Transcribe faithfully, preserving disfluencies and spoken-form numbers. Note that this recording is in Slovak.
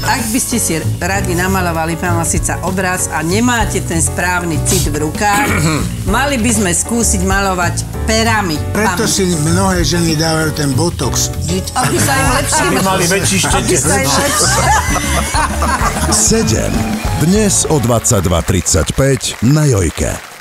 ak by ste si radi namalovali pán Lasica obraz a nemáte ten správny cit v rukách, mali by sme skúsiť malovať perami. Preto si mnohé ženy dávajú ten botox. Aby sa im lepšie... Aby mali väčší štete. sedem. Dnes o dvadsaťdva tridsaťpäť na Jojke.